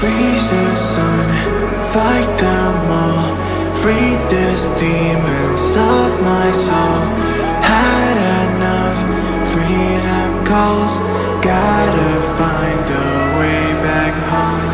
Raise the sun, fight them all. Free these demons of my soul. Had enough, freedom calls. Gotta find a way back home.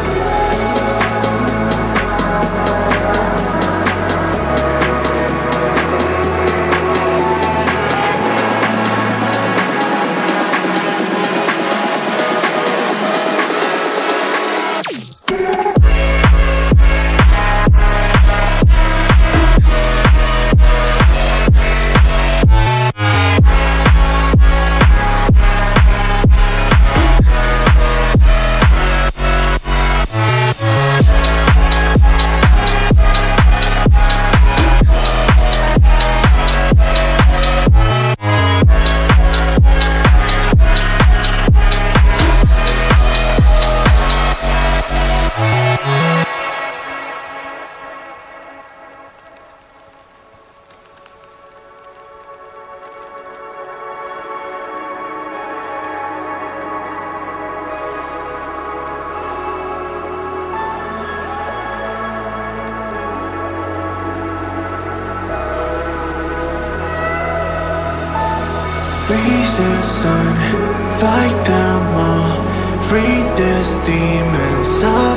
Raise the sun, fight them all. Free these demons of